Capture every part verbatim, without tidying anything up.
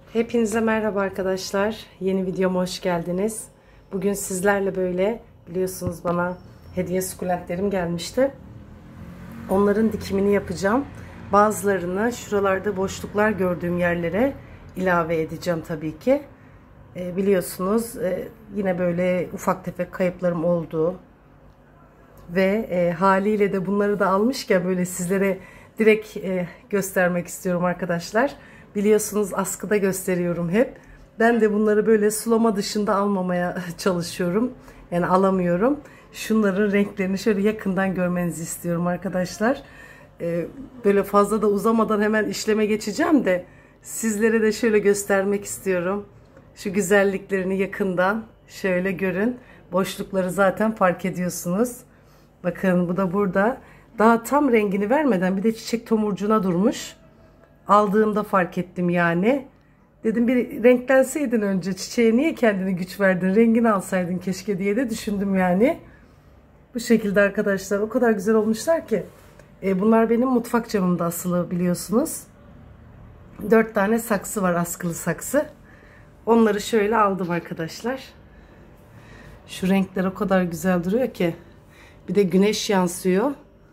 Hepinize merhaba arkadaşlar. Yeni videoma hoş geldiniz. Bugün sizlerle böyle biliyorsunuz bana hediye sukulentlerim gelmişti. Onların dikimini yapacağım. Bazılarını şuralarda boşluklar gördüğüm yerlere ilave edeceğim tabii ki. E, biliyorsunuz e, yine böyle ufak tefek kayıplarım oldu. Ve e, haliyle de bunları da almışken böyle sizlere direkt e, göstermek istiyorum arkadaşlar. Biliyorsunuz askıda gösteriyorum hep. Ben de bunları böyle sulama dışında almamaya çalışıyorum. Yani alamıyorum. Şunların renklerini şöyle yakından görmenizi istiyorum arkadaşlar. Ee, böyle fazla da uzamadan hemen işleme geçeceğim de sizlere de şöyle göstermek istiyorum. Şu güzelliklerini yakından şöyle görün. Boşlukları zaten fark ediyorsunuz. Bakın bu da burada. Daha tam rengini vermeden bir de çiçek tomurcuğuna durmuş. Aldığımda fark ettim yani. Dedim bir renklenseydin önce, çiçeğe niye kendini güç verdin, rengini alsaydın keşke diye de düşündüm yani. Bu şekilde arkadaşlar, o kadar güzel olmuşlar ki. E, bunlar benim mutfak camımda asılı biliyorsunuz. Dört tane saksı var, askılı saksı. Onları şöyle aldım arkadaşlar. Şu renkler o kadar güzel duruyor ki. Bir de güneş yansıyor.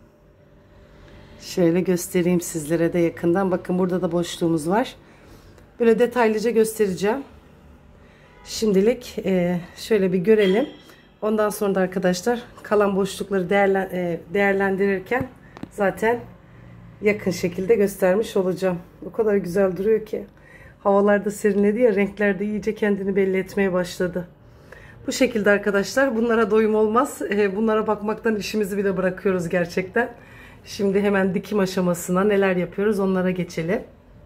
Şöyle göstereyim sizlere de yakından. Bakın burada da boşluğumuz var. Böyle detaylıca göstereceğim. Şimdilik e, şöyle bir görelim. Ondan sonra da arkadaşlar kalan boşlukları değerlen, e, değerlendirirken zaten yakın şekilde göstermiş olacağım. O kadar güzel duruyor ki. Havalarda serinledi ya, renkler de iyice kendini belli etmeye başladı. Bu şekilde arkadaşlar, bunlara doyum olmaz. E, bunlara bakmaktan işimizi bile bırakıyoruz gerçekten. Şimdi hemen dikim aşamasına neler yapıyoruz onlara geçelim.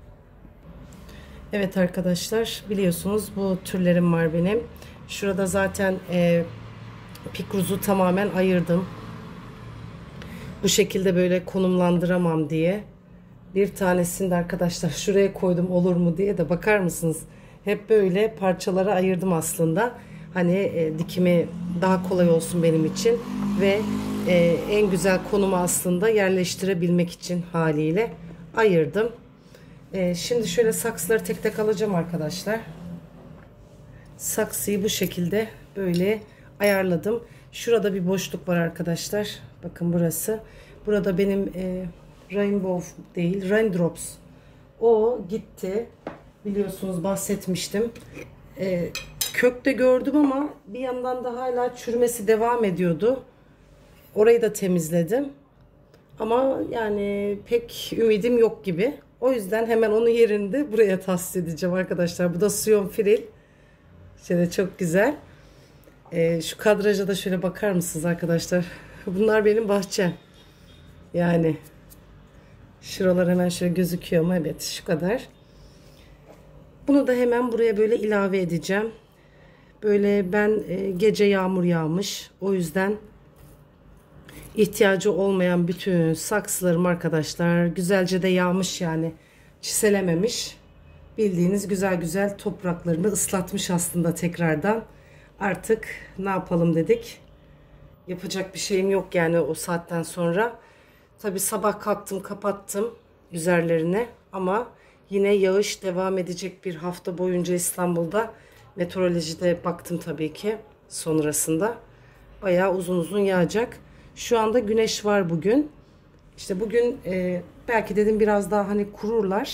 Evet arkadaşlar, biliyorsunuz bu türlerim var benim. Şurada zaten e, pikruzu tamamen ayırdım. Bu şekilde böyle konumlandıramam diye. Bir tanesini de arkadaşlar şuraya koydum olur mu diye de bakar mısınız? Hep böyle parçalara ayırdım aslında. Hani e, dikimi daha kolay olsun benim için ve e, en güzel konumu aslında yerleştirebilmek için haliyle ayırdım. E, şimdi şöyle saksıları tek tek alacağım arkadaşlar. Saksıyı bu şekilde böyle ayarladım. Şurada bir boşluk var arkadaşlar. Bakın burası. Burada benim e, Rainbow değil, Raindrops. O gitti. Biliyorsunuz bahsetmiştim. E, kökte gördüm ama bir yandan da hala çürümesi devam ediyordu. Orayı da temizledim. Ama yani pek ümidim yok gibi. O yüzden hemen onun yerinde buraya tahsis edeceğim arkadaşlar. Bu da Siyon Fril. Şöyle çok güzel. Ee, şu kadraja da şöyle bakar mısınız arkadaşlar? Bunlar benim bahçem. Yani şuralar hemen şöyle gözüküyor mu? Evet, şu kadar. Bunu da hemen buraya böyle ilave edeceğim. Böyle ben e, gece yağmur yağmış. O yüzden ihtiyacı olmayan bütün saksılarım arkadaşlar güzelce de yağmış, yani çiselememiş. Bildiğiniz güzel güzel topraklarını ıslatmış aslında tekrardan. Artık ne yapalım dedik. Yapacak bir şeyim yok yani o saatten sonra. Tabi sabah kalktım, kapattım üzerlerine ama yine yağış devam edecek bir hafta boyunca İstanbul'da. Meteorolojide baktım tabii ki sonrasında. Bayağı uzun uzun yağacak. Şu anda güneş var bugün. İşte bugün e, belki dedim biraz daha hani kururlar.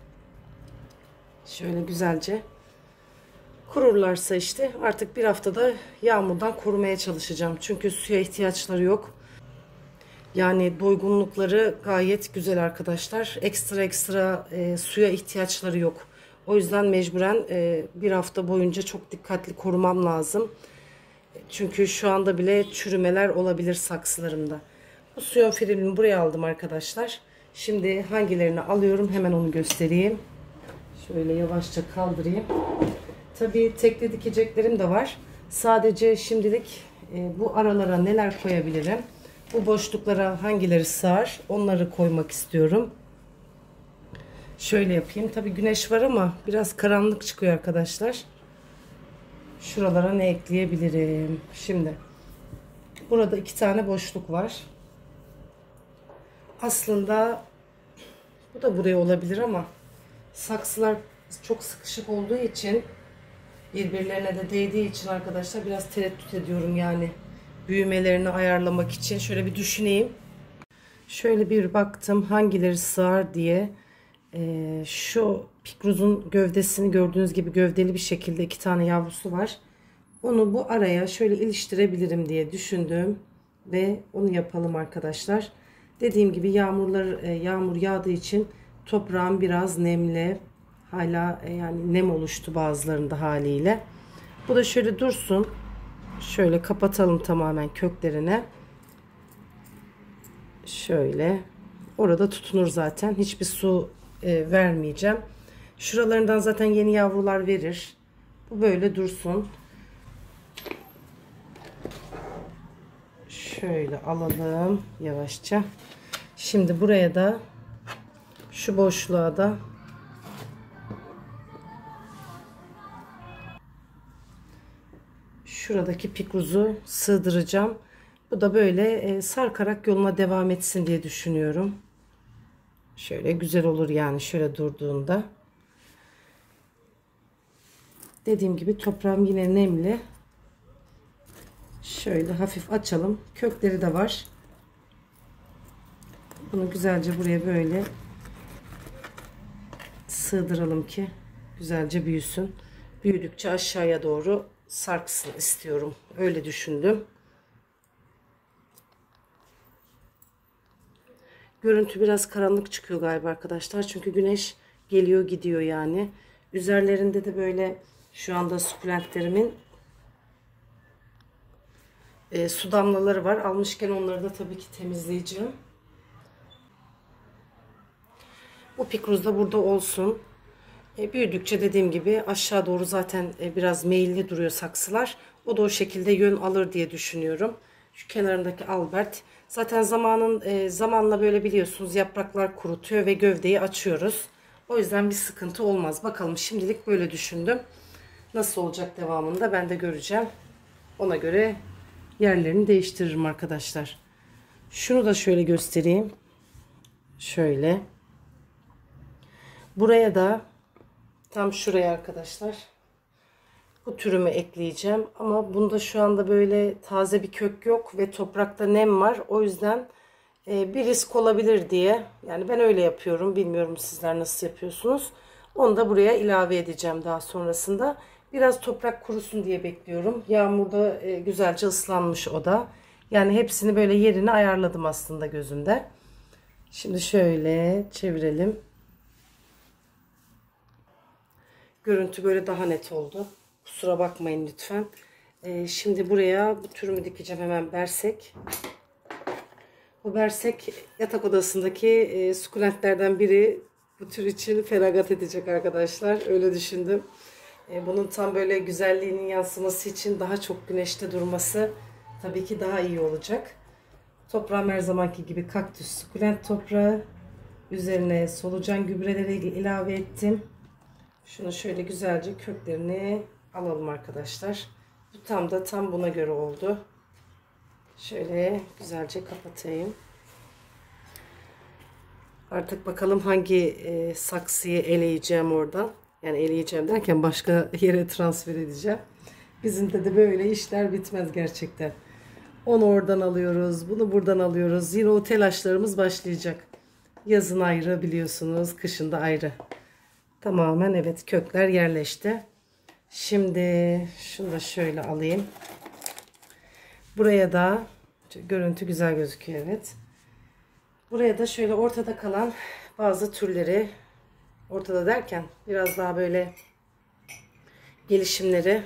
Şöyle güzelce kururlarsa işte artık bir haftada yağmurdan korumaya çalışacağım. Çünkü suya ihtiyaçları yok. Yani doygunlukları gayet güzel arkadaşlar. Ekstra ekstra e, suya ihtiyaçları yok. O yüzden mecburen e, bir hafta boyunca çok dikkatli korumam lazım. Çünkü şu anda bile çürümeler olabilir saksılarımda. Bu Siyon Fril'ini buraya aldım arkadaşlar. Şimdi hangilerini alıyorum hemen onu göstereyim. Şöyle yavaşça kaldırayım. Tabii tekli dikeceklerim de var. Sadece şimdilik e, bu aralara neler koyabilirim? Bu boşluklara hangileri sığar? Onları koymak istiyorum. Şöyle yapayım. Tabii güneş var ama biraz karanlık çıkıyor arkadaşlar. Şuralara ne ekleyebilirim? Şimdi burada iki tane boşluk var. Aslında bu da buraya olabilir ama saksılar Çok sıkışık olduğu için, birbirlerine de değdiği için arkadaşlar biraz tereddüt ediyorum yani. Büyümelerini ayarlamak için. Şöyle bir düşüneyim. Şöyle bir baktım hangileri sığar diye. Ee, şu pikruzun gövdesini gördüğünüz gibi gövdeli bir şekilde iki tane yavrusu var. Onu bu araya şöyle iliştirebilirim diye düşündüm ve onu yapalım arkadaşlar. Dediğim gibi yağmurlar yağmur yağdığı için toprağım biraz nemli. Hala yani nem oluştu bazılarında haliyle. Bu da şöyle dursun. Şöyle kapatalım tamamen köklerine. Şöyle. Orada tutunur zaten. Hiçbir su e, vermeyeceğim. Şuralarından zaten yeni yavrular verir. Bu böyle dursun. Şöyle alalım yavaşça. Şimdi buraya da şu boşluğa da şuradaki pikruzu sığdıracağım. Bu da böyle e, sarkarak yoluna devam etsin diye düşünüyorum. Şöyle güzel olur yani şöyle durduğunda. Dediğim gibi toprağım yine nemli. Şöyle hafif açalım. Kökleri de var. Bunu güzelce buraya böyle sığdıralım ki güzelce büyüsün. Büyüdükçe aşağıya doğru sarksın istiyorum. Öyle düşündüm. Görüntü biraz karanlık çıkıyor galiba arkadaşlar. Çünkü güneş geliyor gidiyor yani. Üzerlerinde de böyle şu anda sukulentlerimin e, su damlaları var. Almışken onları da tabii ki temizleyeceğim. Bu pikruz da burada olsun. E, büyüdükçe dediğim gibi aşağı doğru zaten e, biraz meyilli duruyor saksılar. O da o şekilde yön alır diye düşünüyorum. Şu kenarındaki Albert. Zaten zamanın e, zamanla böyle biliyorsunuz yapraklar kurutuyor ve gövdeyi açıyoruz. O yüzden bir sıkıntı olmaz. Bakalım şimdilik böyle düşündüm. Nasıl olacak devamında ben de göreceğim. Ona göre yerlerini değiştiririm arkadaşlar. Şunu da şöyle göstereyim. Şöyle. Buraya da tam şuraya arkadaşlar bu türümü ekleyeceğim. Ama bunda şu anda böyle taze bir kök yok ve toprakta nem var. O yüzden e, bir risk olabilir diye. Yani ben öyle yapıyorum. Bilmiyorum sizler nasıl yapıyorsunuz. Onu da buraya ilave edeceğim daha sonrasında. Biraz toprak kurusun diye bekliyorum. Yağmurda e, güzelce ıslanmış o da. Yani hepsini böyle yerini ayarladım aslında gözümde. Şimdi şöyle çevirelim. Görüntü böyle daha net oldu. Kusura bakmayın lütfen. Ee, şimdi buraya bu türümü dikeceğim hemen bersek. Bu bersek yatak odasındaki e, sukulentlerden biri. Bu tür için feragat edecek arkadaşlar. Öyle düşündüm. E, bunun tam böyle güzelliğinin yansıması için daha çok güneşte durması tabii ki daha iyi olacak. Toprağım her zamanki gibi kaktüs sukulent toprağı. Üzerine solucan gübreleri ilave ettim. Şunu şöyle güzelce köklerini alalım arkadaşlar. Bu tam da tam buna göre oldu. Şöyle güzelce kapatayım. Artık bakalım hangi e, saksıyı eleyeceğim oradan. Yani eleyeceğim derken başka yere transfer edeceğim. Bizim de de böyle işler bitmez gerçekten. Onu oradan alıyoruz, bunu buradan alıyoruz. Yine o telaşlarımız başlayacak. Yazın ayrı biliyorsunuz, kışın da ayrı. Tamamen evet kökler yerleşti. Şimdi şunu da şöyle alayım. Buraya da görüntü güzel gözüküyor evet. Buraya da şöyle ortada kalan bazı türleri, ortada derken biraz daha böyle gelişimleri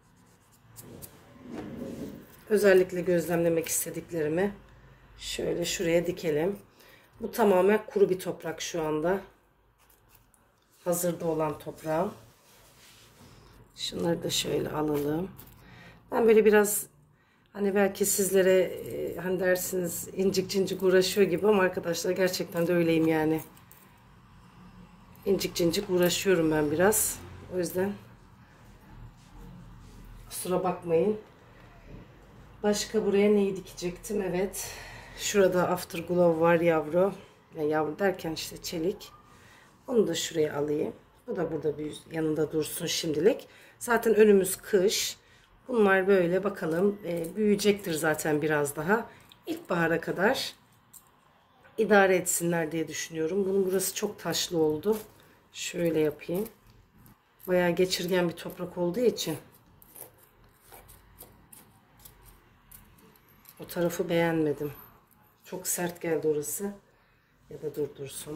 özellikle gözlemlemek istediklerimi şöyle şuraya dikelim. Bu tamamen kuru bir toprak şu anda. Hazırda olan toprağım. Şunları da şöyle alalım. Ben böyle biraz hani belki sizlere e, hani dersiniz incik cincik uğraşıyor gibi ama arkadaşlar gerçekten de öyleyim yani. İncik cincik uğraşıyorum ben biraz. O yüzden kusura bakmayın. Başka buraya neyi dikecektim? Evet. Şurada Afterglow var yavru. Yani yavru derken işte çelik. Onu da şuraya alayım. Bu da burada bir yanında dursun şimdilik. Zaten önümüz kış. Bunlar böyle bakalım e, büyüyecektir zaten biraz daha. İlkbahara kadar idare etsinler diye düşünüyorum. Bunun burası çok taşlı oldu. Şöyle yapayım. Bayağı geçirgen bir toprak olduğu için o tarafı beğenmedim. Çok sert geldi orası. Ya da durdursun.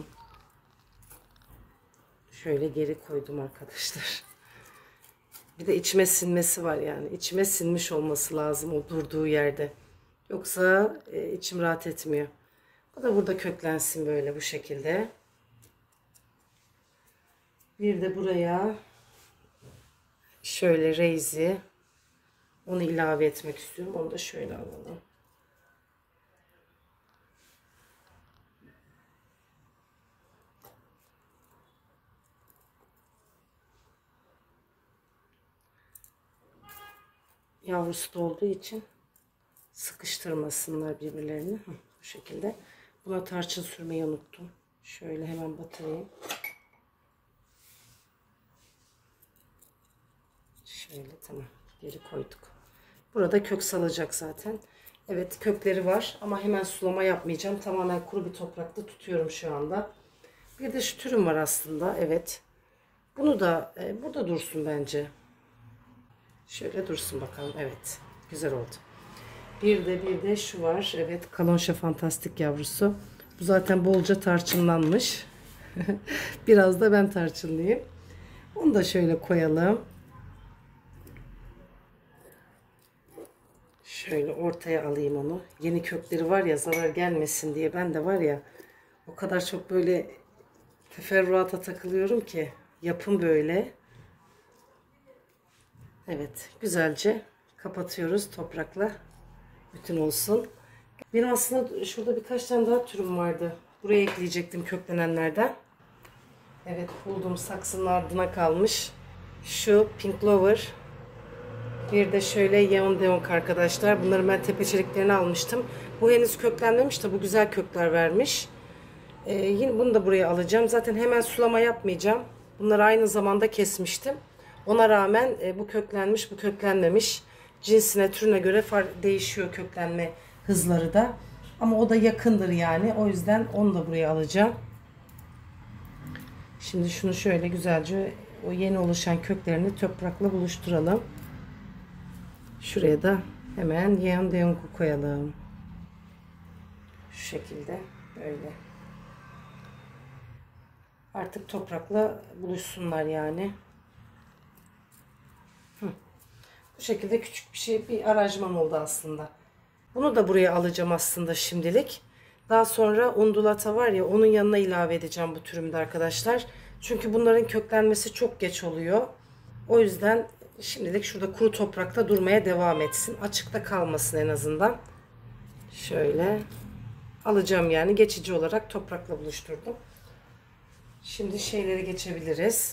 Şöyle geri koydum arkadaşlar. Bir de içime sinmesi var yani. İçime sinmiş olması lazım o durduğu yerde. Yoksa e, içim rahat etmiyor. O da burada köklensin böyle bu şekilde. Bir de buraya şöyle reizi, onu ilave etmek istiyorum. Onu da şöyle alalım. Yavrusu da olduğu için sıkıştırmasınlar birbirlerini. Bu şekilde. Buna tarçın sürmeyi unuttum. Şöyle hemen batırayım. Şöyle tamam. Geri koyduk. Burada kök salacak zaten. Evet kökleri var ama hemen sulama yapmayacağım. Tamamen kuru bir toprakta tutuyorum şu anda. Bir de şu türüm var aslında. Evet. Bunu da e, burada dursun bence. Şöyle dursun bakalım. Evet. Güzel oldu. Bir de bir de şu var. Evet. Kalonşa fantastik yavrusu. Bu zaten bolca tarçınlanmış. Biraz da ben tarçınlayayım. Onu da şöyle koyalım. Şöyle ortaya alayım onu. Yeni kökleri var ya zarar gelmesin diye ben de var ya o kadar çok böyle teferruata takılıyorum ki yapım böyle. Evet güzelce kapatıyoruz toprakla bütün olsun. Benim aslında şurada birkaç tane daha türüm vardı. Buraya ekleyecektim köklenenlerden. Evet buldum saksının ardına kalmış. Şu Pink Lover. Bir de şöyle Yeon Deonk arkadaşlar. Bunları ben tepeçeliklerini almıştım. Bu henüz köklenmemiş de bu güzel kökler vermiş. Ee, yine bunu da buraya alacağım. Zaten hemen sulama yapmayacağım. Bunları aynı zamanda kesmiştim. Ona rağmen e, bu köklenmiş, bu köklenmemiş. Cinsine, türüne göre fark değişiyor köklenme hızları da. Ama o da yakındır yani. O yüzden onu da buraya alacağım. Şimdi şunu şöyle güzelce o yeni oluşan köklerini toprakla buluşturalım. Şuraya da hemen Yeon Deonk'u koyalım. Şu şekilde böyle. Artık toprakla buluşsunlar yani. Hı. Bu şekilde küçük bir şey bir aranjman oldu aslında. Bunu da buraya alacağım aslında şimdilik. Daha sonra undulata var ya onun yanına ilave edeceğim bu türümde arkadaşlar. Çünkü bunların köklenmesi çok geç oluyor. O yüzden şimdilik şurada kuru toprakta durmaya devam etsin. Açıkta kalmasın en azından. Şöyle alacağım yani geçici olarak toprakla buluşturdum. Şimdi şeyleri geçebiliriz.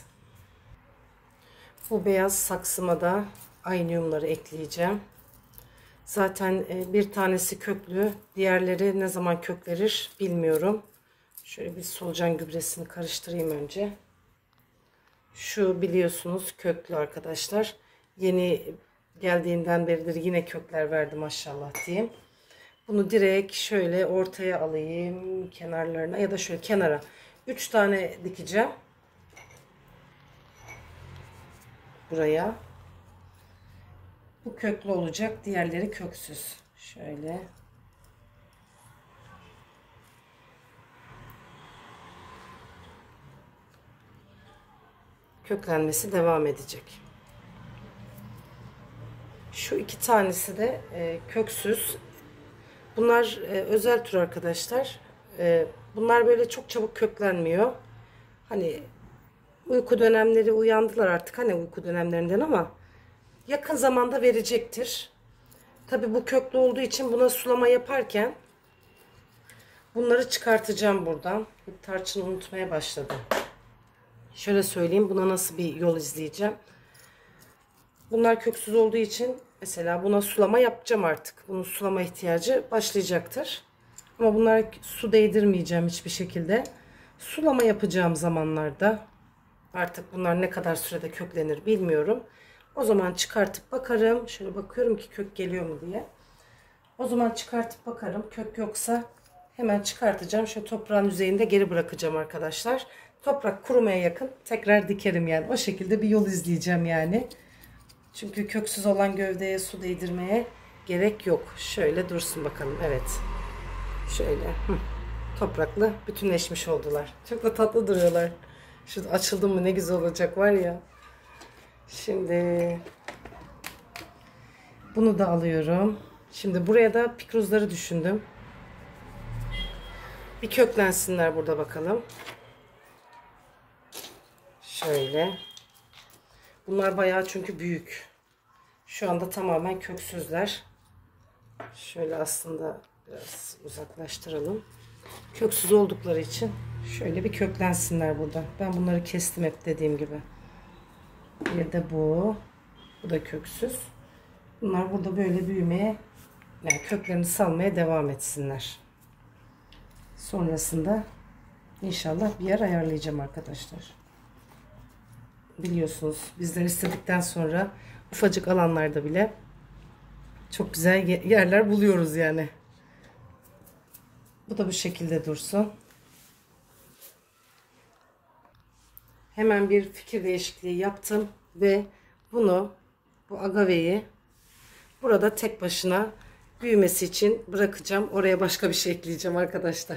Bu beyaz saksıma da ayniumları ekleyeceğim. Zaten bir tanesi köklü. Diğerleri ne zaman köklerir bilmiyorum. Şöyle bir solucan gübresini karıştırayım önce. Şu biliyorsunuz köklü arkadaşlar. Yeni geldiğinden beridir yine kökler verdi maşallah diyeyim. Bunu direkt şöyle ortaya alayım kenarlarına ya da şöyle kenara. üç tane dikeceğim. Buraya. Bu köklü olacak. Diğerleri köksüz. Şöyle. Köklenmesi devam edecek. Şu iki tanesi de e, köksüz. Bunlar e, özel tür arkadaşlar. E, bunlar böyle çok çabuk köklenmiyor. Hani uyku dönemleri uyandılar artık hani uyku dönemlerinden ama yakın zamanda verecektir. Tabi bu köklü olduğu için buna sulama yaparken bunları çıkartacağım buradan. Tarçını unutmaya başladım. Şöyle söyleyeyim buna nasıl bir yol izleyeceğim. Bunlar köksüz olduğu için mesela buna sulama yapacağım artık. Bunun sulama ihtiyacı başlayacaktır. Ama bunlara su değdirmeyeceğim hiçbir şekilde. Sulama yapacağım zamanlarda Artık bunlar ne kadar sürede köklenir bilmiyorum. O zaman çıkartıp bakarım. Şöyle bakıyorum ki kök geliyor mu diye. O zaman çıkartıp bakarım. Kök yoksa hemen çıkartacağım. Şöyle toprağın yüzeyinde geri bırakacağım arkadaşlar. Toprak kurumaya yakın tekrar dikerim yani. O şekilde bir yol izleyeceğim yani. Çünkü köksüz olan gövdeye su değdirmeye gerek yok. Şöyle dursun bakalım. Evet. Şöyle. Hı. Toprakla bütünleşmiş oldular. Çok da tatlı duruyorlar. Şurada açıldı mı ne güzel olacak var ya. Şimdi bunu da alıyorum. Şimdi buraya da pikruzları düşündüm. Bir köklensinler burada bakalım. Şöyle. Bunlar bayağı çünkü büyük. Şu anda tamamen köksüzler. Şöyle aslında biraz uzaklaştıralım. Köksüz oldukları için şöyle bir köklensinler burada. Ben bunları kestim hep dediğim gibi. Bir de bu. Bu da köksüz. Bunlar burada böyle büyümeye, yani köklerini salmaya devam etsinler. Sonrasında inşallah bir yer ayarlayacağım arkadaşlar. Biliyorsunuz bizler istedikten sonra ufacık alanlarda bile çok güzel yerler buluyoruz yani. Bu da bu şekilde dursun. Hemen bir fikir değişikliği yaptım ve bunu, bu agaveyi burada tek başına büyümesi için bırakacağım. Oraya başka bir şey ekleyeceğim arkadaşlar.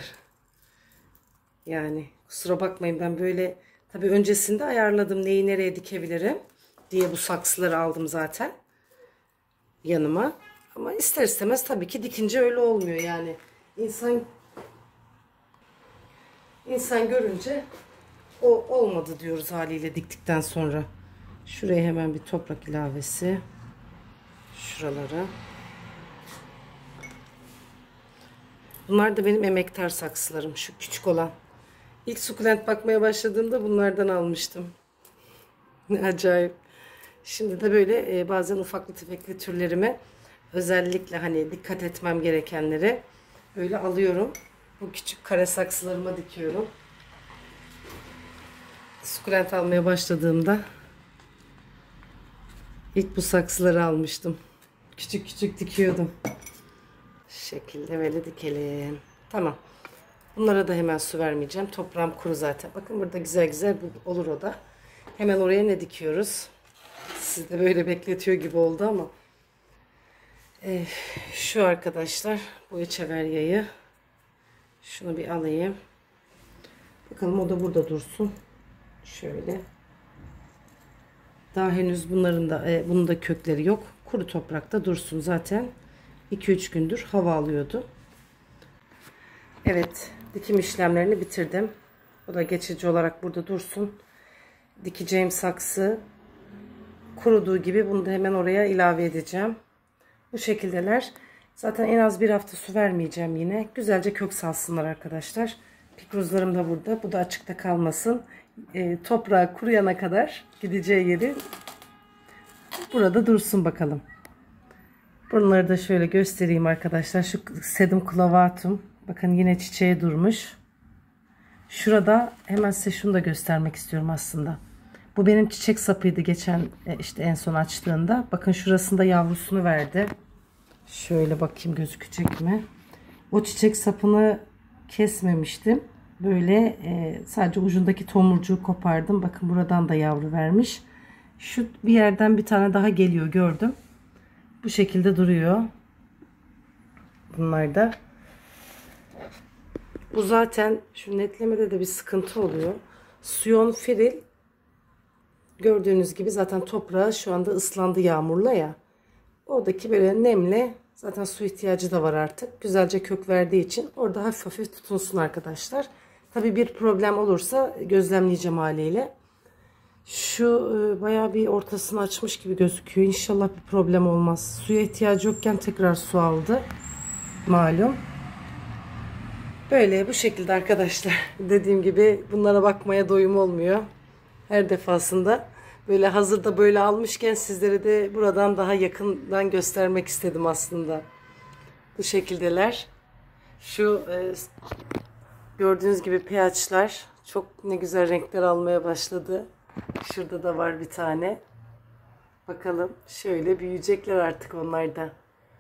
Yani kusura bakmayın, ben böyle tabii öncesinde ayarladım neyi nereye dikebilirim diye bu saksıları aldım zaten yanıma. Ama ister istemez tabii ki dikince öyle olmuyor yani. İnsan insan görünce o olmadı diyoruz haliyle diktikten sonra. Şuraya hemen bir toprak ilavesi. Şuralara. Bunlar da benim emektar saksılarım. Şu küçük olan. İlk sukulent bakmaya başladığımda bunlardan almıştım. Ne acayip. Şimdi de böyle e, bazen ufaklı tefekli türlerime özellikle hani dikkat etmem gerekenleri öyle alıyorum. Bu küçük kare saksılarıma dikiyorum. Sukulent almaya başladığımda ilk bu saksıları almıştım. Küçük küçük dikiyordum. Şu şekilde böyle dikelim. Tamam. Bunlara da hemen su vermeyeceğim. Toprağım kuru zaten. Bakın burada güzel güzel olur o da. Hemen oraya ne dikiyoruz? Siz de böyle bekletiyor gibi oldu ama. Ee, şu arkadaşlar. Bu echeveryayı. Şunu bir alayım. Bakalım o da burada dursun. Şöyle. Daha henüz bunların da e, bunun da kökleri yok. Kuru toprakta dursun zaten. iki üç gündür hava alıyordu. Evet, dikim işlemlerini bitirdim. Bu da geçici olarak burada dursun. Dikeceğim saksı kuruduğu gibi bunu da hemen oraya ilave edeceğim. Bu şekildeler. Zaten en az bir hafta su vermeyeceğim yine. Güzelce kök salsınlar arkadaşlar. Pikruzlarım da burada. Bu da açıkta kalmasın. E, toprağı kuruyana kadar gideceği yeri burada dursun bakalım. Bunları da şöyle göstereyim arkadaşlar. Şu sedum clavatum. Bakın yine çiçeğe durmuş. Şurada hemen size şunu da göstermek istiyorum aslında. Bu benim çiçek sapıydı geçen işte en son açtığında. Bakın şurasında yavrusunu verdi. Şöyle bakayım gözükecek mi? O çiçek sapını kesmemiştim. Böyle e, sadece ucundaki tomurcuğu kopardım. Bakın buradan da yavru vermiş. Şu bir yerden bir tane daha geliyor gördüm. Bu şekilde duruyor. Bunlar da. Bu zaten şu netlemede de bir sıkıntı oluyor. Suyon firil gördüğünüz gibi zaten toprağı şu anda ıslandı yağmurla ya. Oradaki böyle nemle zaten su ihtiyacı da var artık. Güzelce kök verdiği için orada hafif hafif tutunsun arkadaşlar. Tabi bir problem olursa gözlemleyeceğim haliyle. Şu bayağı bir ortasını açmış gibi gözüküyor. İnşallah bir problem olmaz. Suya ihtiyacı yokken tekrar su aldı. Malum. Böyle bu şekilde arkadaşlar. Dediğim gibi bunlara bakmaya doyum olmuyor. Her defasında böyle hazırda böyle almışken sizlere de buradan daha yakından göstermek istedim aslında. Bu şekildeler. Şu e, gördüğünüz gibi pH'lar çok ne güzel renkler almaya başladı. Şurada da var bir tane. Bakalım şöyle büyüyecekler artık onlar da.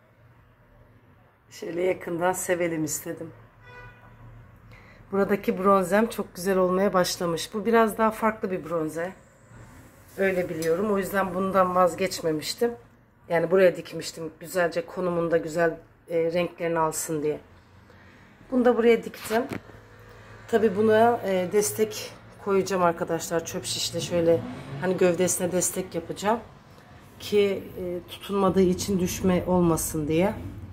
Şöyle yakından sevelim istedim. Buradaki bronzem çok güzel olmaya başlamış. Bu biraz daha farklı bir bronze. Öyle biliyorum. O yüzden bundan vazgeçmemiştim. Yani buraya dikmiştim. Güzelce konumunda güzel e, renklerini alsın diye. Bunu da buraya diktim. Tabi buna e, destek koyacağım arkadaşlar. Çöp şişle şöyle hani gövdesine destek yapacağım. Ki e, tutunmadığı için düşme olmasın diye.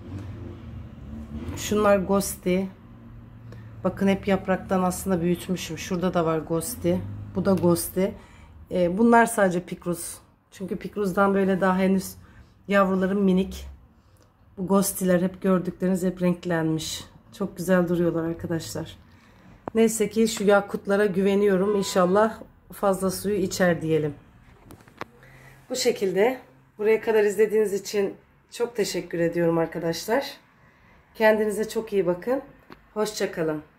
Şunlar Ghosty. Bakın hep yapraktan aslında büyütmüşüm. Şurada da var Ghosty. Bu da Ghosty. E, bunlar sadece Picrus. Çünkü Picrus'dan böyle daha henüz yavrularım minik. Bu Ghosty'ler hep gördükleriniz hep renklenmiş. Çok güzel duruyorlar arkadaşlar. Neyse ki şu yakutlara güveniyorum. İnşallah fazla suyu içer diyelim. Bu şekilde. Buraya kadar izlediğiniz için çok teşekkür ediyorum arkadaşlar. Kendinize çok iyi bakın. Hoşça kalın.